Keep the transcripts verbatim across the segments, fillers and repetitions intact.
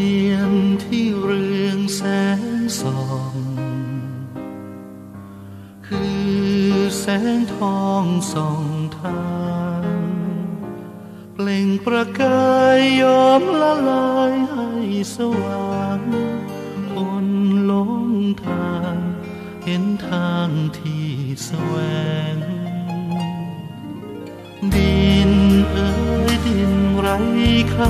ทียนที่เรืองแสงส่องคือแสงทองส่องทางเปล่งประกายยอมละลายให้สว่างคนหลงทางเห็นทางที่แสวงดินเอ่ยดินไร้ค่า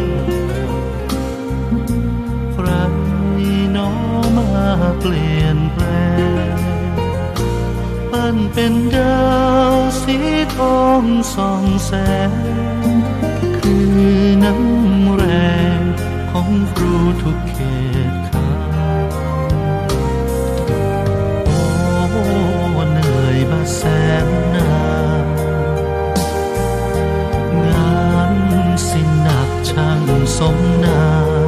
ใครหนอมาเปลี่ยนแปลงปั้นเป็นดาวสีทองส่องแสงคือน้ำแรงของครูทุกเขตขาโอ้เหนื่อยมาแสนนานงานสิ้นหนักช่างสมนา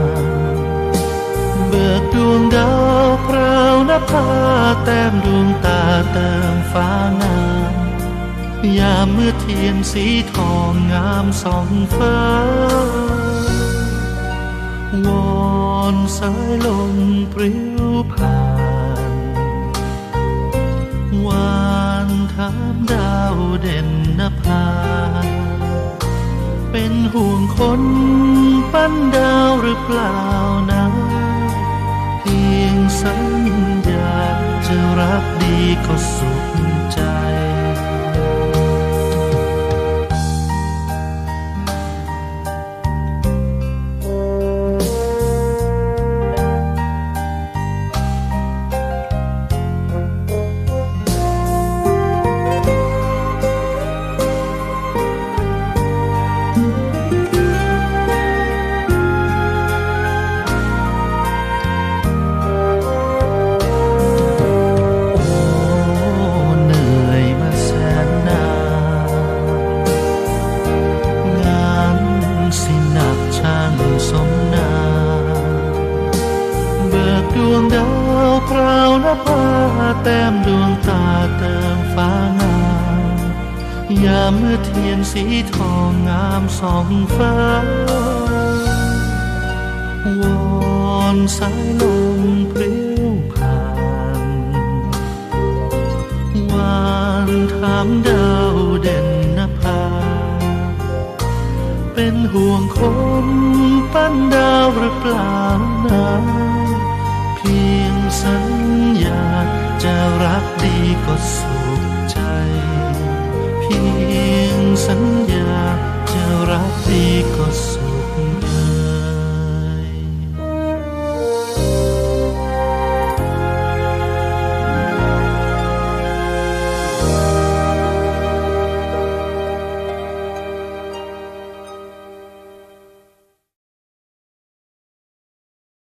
เบิกดวงดาวพราวนภาแต้มดวงตาเติมฟ้างามยามเมื่อเทียนสีทองงามส่องฟ้าวอนสายลมปลิวผ่านวานถามดาวเด่นนภาเป็นห่วงคนปั้นดาวหรือเปล่านะเพียงสัญญาจะรักดีก็สุขใจดวงดาวพราวนภาแต้มดวงตาเติมฟ้างามยามเมื่อเทียนสีทองงามส่องฟ้าวอนสายลมปลิวผ่านวานถามดาวเด่นนภาเป็นห่วงคนปั้นดาวหรือเปล่านะเพียงสัญญาจะรักดีก็สุขใจเพียงสัญญาจะรักดีก็สุข